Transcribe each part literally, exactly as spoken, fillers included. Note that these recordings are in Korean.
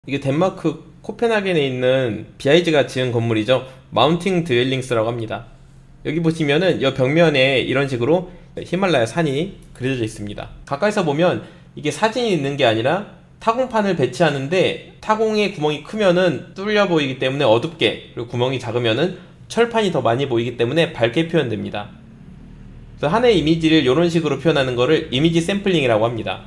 이게 덴마크 코펜하겐에 있는 비아이즈가 지은 건물이죠. 마운팅 드웰링스라고 합니다. 여기 보시면은 이 벽면에 이런 식으로 히말라야 산이 그려져 있습니다. 가까이서 보면 이게 사진이 있는 게 아니라 타공판을 배치하는데 타공의 구멍이 크면은 뚫려 보이기 때문에 어둡게, 그리고 구멍이 작으면은 철판이 더 많이 보이기 때문에 밝게 표현됩니다. 그래서 하나의 이미지를 이런 식으로 표현하는 거를 이미지 샘플링이라고 합니다.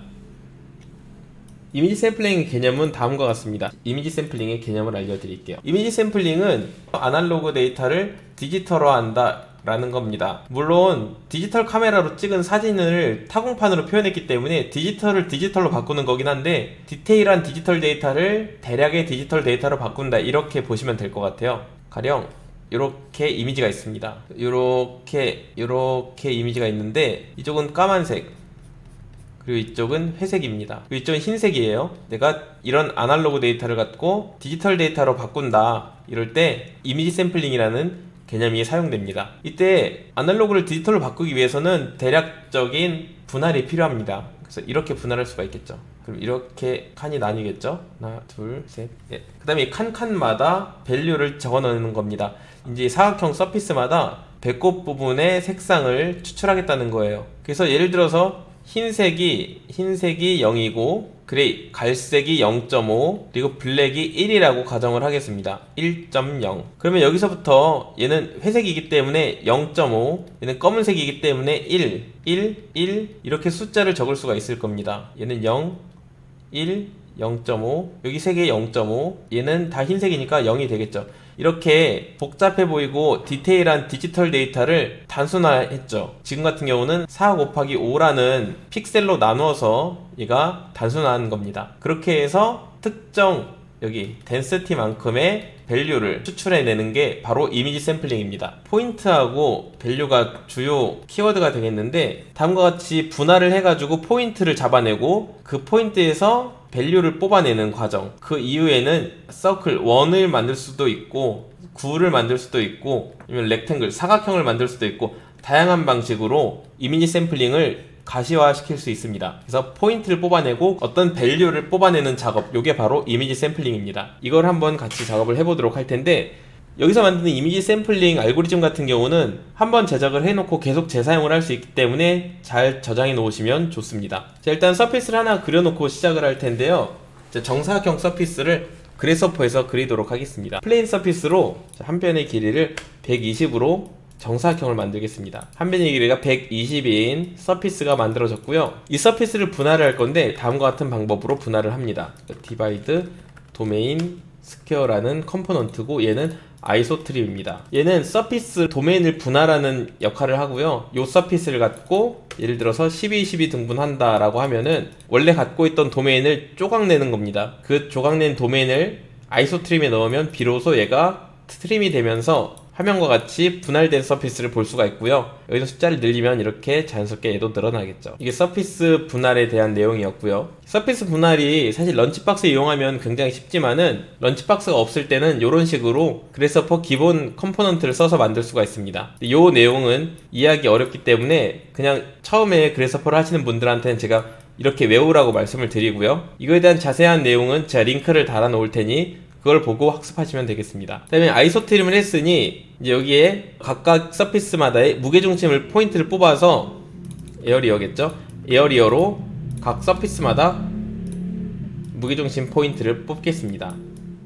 이미지 샘플링의 개념은 다음과 같습니다. 이미지 샘플링의 개념을 알려드릴게요. 이미지 샘플링은 아날로그 데이터를 디지털화한다 라는 겁니다. 물론 디지털 카메라로 찍은 사진을 타공판으로 표현했기 때문에 디지털을 디지털로 바꾸는 거긴 한데, 디테일한 디지털 데이터를 대략의 디지털 데이터로 바꾼다, 이렇게 보시면 될 것 같아요. 가령 이렇게 이미지가 있습니다. 이렇게 이렇게 이미지가 있는데, 이쪽은 까만색, 그리고 이쪽은 회색입니다. 그리고 이쪽은 흰색이에요. 내가 이런 아날로그 데이터를 갖고 디지털 데이터로 바꾼다, 이럴 때 이미지 샘플링이라는 개념이 사용됩니다. 이때 아날로그를 디지털로 바꾸기 위해서는 대략적인 분할이 필요합니다. 그래서 이렇게 분할할 수가 있겠죠. 그럼 이렇게 칸이 나뉘겠죠. 하나, 둘, 셋, 넷. 그 다음에 이 칸칸마다 밸류를 적어 넣는 겁니다. 이제 사각형 서피스마다 배꼽 부분의 색상을 추출하겠다는 거예요. 그래서 예를 들어서 흰색이 흰색이 영이고 그레이 갈색이 영 점 오, 그리고 블랙이 일이라고 가정을 하겠습니다. 일 점 영. 그러면 여기서부터 얘는 회색이기 때문에 영 점 오, 얘는 검은색이기 때문에 일, 일, 일, 이렇게 숫자를 적을 수가 있을 겁니다. 얘는 영, 일, 영 점 오, 여기 세 개 영 점 오, 얘는 다 흰색이니까 영이 되겠죠. 이렇게 복잡해 보이고 디테일한 디지털 데이터를 단순화했죠. 지금 같은 경우는 사 곱하기 오라는 픽셀로 나누어서 얘가 단순화한 겁니다. 그렇게 해서 특정 여기 덴시티만큼의 밸류를 추출해내는 게 바로 이미지 샘플링입니다. 포인트하고 밸류가 주요 키워드가 되겠는데, 다음과 같이 분할을 해가지고 포인트를 잡아내고 그 포인트에서 밸류를 뽑아내는 과정, 그 이후에는 서클 일을 만들 수도 있고 구를 만들 수도 있고 아니면 렉탱글 사각형을 만들 수도 있고, 다양한 방식으로 이미지 샘플링을 가시화시킬 수 있습니다. 그래서 포인트를 뽑아내고 어떤 밸류를 뽑아내는 작업, 이게 바로 이미지 샘플링입니다. 이걸 한번 같이 작업을 해보도록 할 텐데, 여기서 만드는 이미지 샘플링 알고리즘 같은 경우는 한번 제작을 해놓고 계속 재사용을 할 수 있기 때문에 잘 저장해 놓으시면 좋습니다. 자, 일단 서피스를 하나 그려놓고 시작을 할 텐데요. 자, 정사각형 서피스를 그래서퍼에서 그리도록 하겠습니다. 플레인 서피스로 한 변의 길이를 백이십으로 정사각형을 만들겠습니다. 한 변의 길이가 백이십인 서피스가 만들어졌고요. 이 서피스를 분할을 할 건데 다음과 같은 방법으로 분할을 합니다. 디바이드 도메인 스퀘어라는 컴포넌트고, 얘는 아이소트림입니다. 얘는 서피스 도메인을 분할하는 역할을 하고요. 이 서피스를 갖고 예를 들어서 십이, 십이 등분한다 라고 하면은 원래 갖고 있던 도메인을 조각내는 겁니다. 그 조각낸 도메인을 아이소트림에 넣으면 비로소 얘가 트림이 되면서 화면과 같이 분할된 서피스를 볼 수가 있고요. 여기서 숫자를 늘리면 이렇게 자연스럽게 얘도 늘어나겠죠. 이게 서피스 분할에 대한 내용이었고요. 서피스 분할이 사실 런치박스 이용하면 굉장히 쉽지만은 런치박스가 없을 때는 이런 식으로 그래서퍼 기본 컴포넌트를 써서 만들 수가 있습니다. 이 내용은 이해하기 어렵기 때문에 그냥 처음에 그래서퍼를 하시는 분들한테는 제가 이렇게 외우라고 말씀을 드리고요. 이거에 대한 자세한 내용은 제가 링크를 달아 놓을 테니 그걸 보고 학습하시면 되겠습니다. 그 다음에 아이소트림을 했으니 이제 여기에 각각 서피스마다의 무게중심을 포인트를 뽑아서 에어리어겠죠? 에어리어로 각 서피스마다 무게중심 포인트를 뽑겠습니다.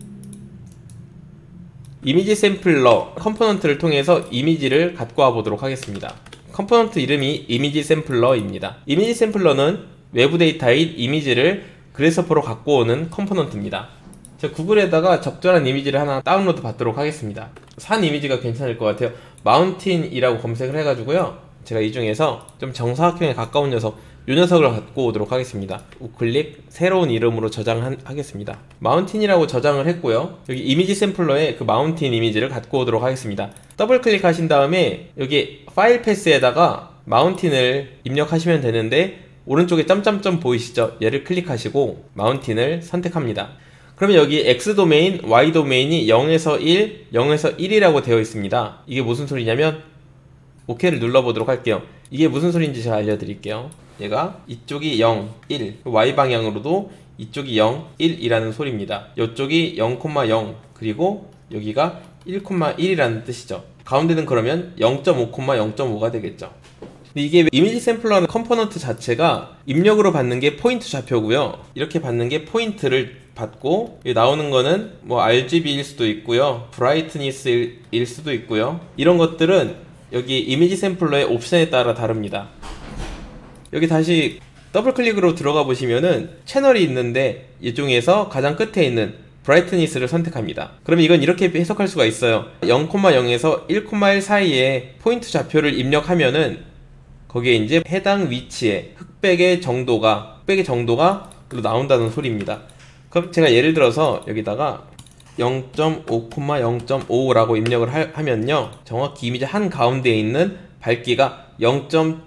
이미지 샘플러 컴포넌트를 통해서 이미지를 갖고 와 보도록 하겠습니다. 컴포넌트 이름이 이미지 샘플러입니다. 이미지 샘플러는 외부 데이터인 이미지를 그래서퍼로 갖고 오는 컴포넌트입니다. 제가 구글에다가 적절한 이미지를 하나 다운로드 받도록 하겠습니다. 산 이미지가 괜찮을 것 같아요. 마운틴이라고 검색을 해가지고요. 제가 이 중에서 좀 정사각형에 가까운 녀석, 이 녀석을 갖고 오도록 하겠습니다. 우클릭, 새로운 이름으로 저장하겠습니다. 마운틴이라고 저장을 했고요. 여기 이미지 샘플러에 그 마운틴 이미지를 갖고 오도록 하겠습니다. 더블 클릭하신 다음에 여기 파일 패스에다가 마운틴을 입력하시면 되는데, 오른쪽에 점점점 보이시죠? 얘를 클릭하시고 마운틴을 선택합니다. 그러면 여기 X 도메인, Y 도메인이 영에서 일, 영에서 일이라고 되어 있습니다. 이게 무슨 소리냐면 오케이를 눌러보도록 할게요. 이게 무슨 소리인지 제가 알려드릴게요. 얘가 이쪽이 영, 일, Y 방향으로도 이쪽이 영, 일이라는 소리입니다. 이쪽이 영, 영 그리고 여기가 일, 일이라는 뜻이죠. 가운데는 그러면 영 점 오, 영 점 오가 되겠죠. 근데 이게 이미지 샘플러는 컴포넌트 자체가 입력으로 받는 게 포인트 좌표고요. 이렇게 받는 게 포인트를 받고 나오는 거는 뭐 알지비일 수도 있고요, 브라이트니스일 수도 있고요. 이런 것들은 여기 이미지 샘플러의 옵션에 따라 다릅니다. 여기 다시 더블 클릭으로 들어가 보시면은 채널이 있는데 이 중에서 가장 끝에 있는 브라이트니스를 선택합니다. 그러면 이건 이렇게 해석할 수가 있어요. 영, 영에서 일, 일 사이에 포인트 좌표를 입력하면은 거기에 이제 해당 위치에 흑백의 정도가 흑백의 정도가 나온다는 소리입니다. 그럼 제가 예를 들어서 여기다가 영 점 오, 영 점 오라고 입력을 하, 하면요 정확히 이미지 한 가운데에 있는 밝기가 영 점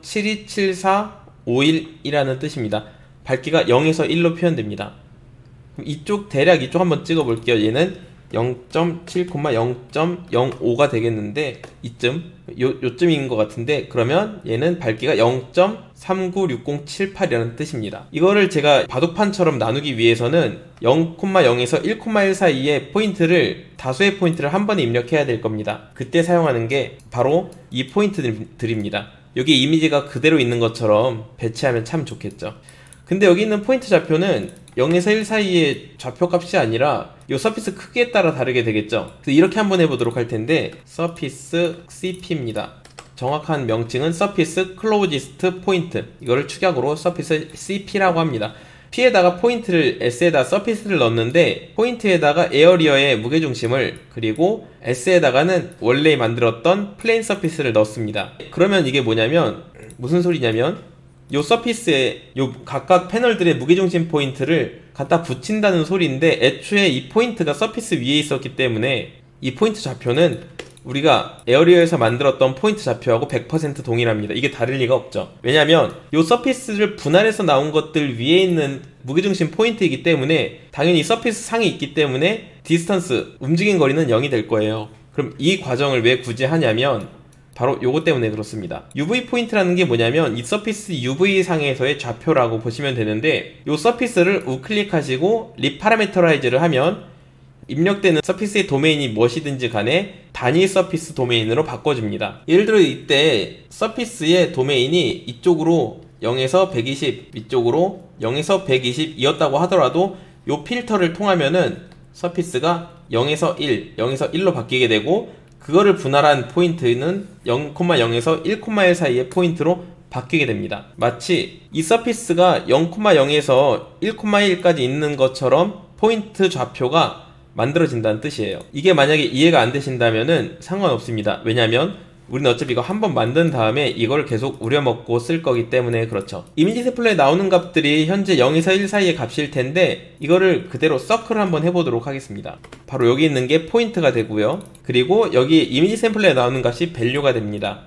칠이칠사오일이라는 뜻입니다. 밝기가 영에서 일로 표현됩니다. 그럼 이쪽 대략 이쪽 한번 찍어 볼게요. 얘는 영 점 칠, 영 점 영오가 되겠는데 이쯤 요, 요쯤인 것 같은데, 그러면 얘는 밝기가 영 점 삼구육공칠팔이라는 뜻입니다. 이거를 제가 바둑판처럼 나누기 위해서는 영, 영에서 일, 일 사이에 포인트를 다수의 포인트를 한 번에 입력해야 될 겁니다. 그때 사용하는 게 바로 이 포인트들입니다. 여기 이미지가 그대로 있는 것처럼 배치하면 참 좋겠죠. 근데 여기 있는 포인트 좌표는 영에서 일 사이의 좌표값이 아니라 이 서피스 크기에 따라 다르게 되겠죠. 그래서 이렇게 한번 해보도록 할 텐데, 서피스 씨피입니다. 정확한 명칭은 서피스 클로지스트 포인트, 이거를 축약으로 서피스 씨피라고 합니다. P에다가 포인트를, S에다 서피스를 넣었는데 포인트에다가 에어리어의 무게중심을, 그리고 S에다가는 원래 만들었던 플레인 서피스를 넣습니다. 그러면 이게 뭐냐면, 무슨 소리냐면 요 서피스에 요 각각 패널들의 무게중심 포인트를 갖다 붙인다는 소리인데, 애초에 이 포인트가 서피스 위에 있었기 때문에 이 포인트 좌표는 우리가 에어리어에서 만들었던 포인트 좌표하고 백 퍼센트 동일합니다. 이게 다를 리가 없죠. 왜냐면 요 서피스를 분할해서 나온 것들 위에 있는 무게중심 포인트이기 때문에 당연히 서피스 상에 있기 때문에 디스턴스, 움직인 거리는 영이 될 거예요. 그럼 이 과정을 왜 굳이 하냐면 바로 요거 때문에 그렇습니다. 유브이 포인트라는 게 뭐냐면 이 서피스 유브이 상에서의 좌표라고 보시면 되는데, 요 서피스를 우클릭하시고 리파라메터라이즈를 하면 입력되는 서피스의 도메인이 무엇이든지 간에 단위 서피스 도메인으로 바꿔줍니다. 예를 들어 이때 서피스의 도메인이 이쪽으로 영에서 백이십, 이쪽으로 영에서 백이십 이었다고 하더라도 요 필터를 통하면은 서피스가 영에서 일, 영에서 일로 바뀌게 되고, 그거를 분할한 포인트는 영, 영에서 일, 일 사이의 포인트로 바뀌게 됩니다. 마치 이 서피스가 영, 영에서 일, 일까지 있는 것처럼 포인트 좌표가 만들어진다는 뜻이에요. 이게 만약에 이해가 안 되신다면은 상관없습니다. 왜냐면 우리는 어차피 이거 한번 만든 다음에 이걸 계속 우려먹고 쓸 거기 때문에 그렇죠. 이미지 샘플러에 나오는 값들이 현재 영에서 일 사이의 값일 텐데, 이거를 그대로 서클을 한번 해보도록 하겠습니다. 바로 여기 있는 게 포인트가 되고요. 그리고 여기 이미지 샘플러에 나오는 값이 밸류가 됩니다.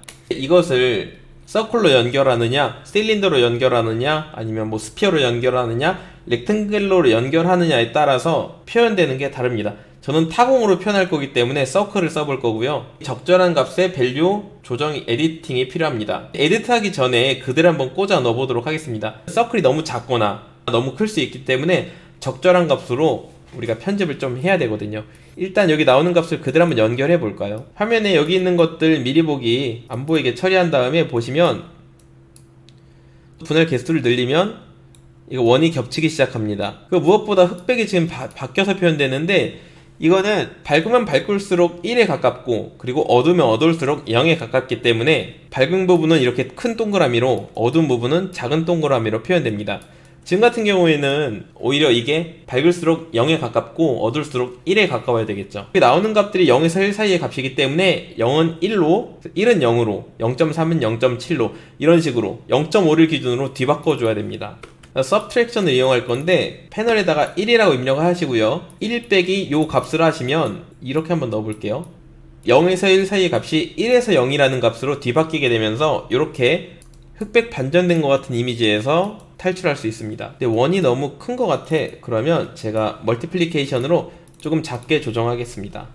이것을 서클로 연결하느냐, 실린더로 연결하느냐, 아니면 뭐 스피어로 연결하느냐, 렉탱글로 연결하느냐에 따라서 표현되는 게 다릅니다. 저는 타공으로 표현할 거기 때문에 서클을 써볼 거고요. 적절한 값의 밸류 조정 에디팅이 필요합니다. 에디트하기 전에 그대로 한번 꽂아 넣어보도록 하겠습니다. 서클이 너무 작거나 너무 클 수 있기 때문에 적절한 값으로 우리가 편집을 좀 해야 되거든요. 일단 여기 나오는 값을 그대로 한번 연결해 볼까요? 화면에 여기 있는 것들 미리 보기 안 보이게 처리한 다음에 보시면 분할 개수를 늘리면 이거 원이 겹치기 시작합니다. 그 무엇보다 흑백이 지금 바, 바뀌어서 표현되는데, 이거는 밝으면 밝을수록 일에 가깝고, 그리고 어두우면 어두울수록 영에 가깝기 때문에 밝은 부분은 이렇게 큰 동그라미로, 어두운 부분은 작은 동그라미로 표현됩니다. 지금 같은 경우에는 오히려 이게 밝을수록 영에 가깝고 어두울수록 일에 가까워야 되겠죠. 나오는 값들이 영에서 일 사이의 값이기 때문에 영은 일로, 일은 영으로, 영 점 삼은 영 점 칠로 이런 식으로 영 점 오를 기준으로 뒤바꿔줘야 됩니다. 서브트랙션을 이용할 건데 패널에다가 일이라고 입력을 하시고요. 일 빼기 요 값을 하시면 이렇게 한번 넣어볼게요. 영에서 일 사이의 값이 일에서 영이라는 값으로 뒤바뀌게 되면서 이렇게 흑백 반전된 것 같은 이미지에서 탈출할 수 있습니다. 근데 원이 너무 큰 것 같아. 그러면 제가 멀티플리케이션으로 조금 작게 조정하겠습니다.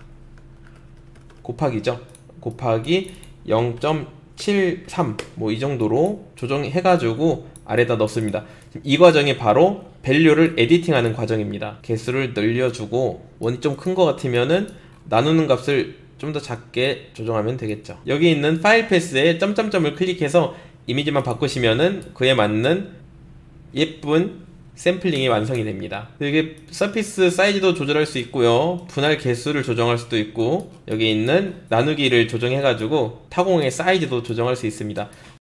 곱하기죠. 곱하기 영 점 칠삼 뭐 이 정도로 조정해가지고 아래다 넣습니다. 이 과정이 바로 밸류를 에디팅하는 과정입니다. 개수를 늘려주고 원이 좀 큰 것 같으면은 나누는 값을 좀 더 작게 조정하면 되겠죠. 여기 있는 파일 패스에 점점점을 클릭해서 이미지만 바꾸시면은 그에 맞는 예쁜 샘플링이 완성이 됩니다. 이게 서피스 사이즈도 조절할 수 있고요, 분할 개수를 조정할 수도 있고, 여기 있는 나누기를 조정해 가지고 타공의 사이즈도 조정할 수 있습니다.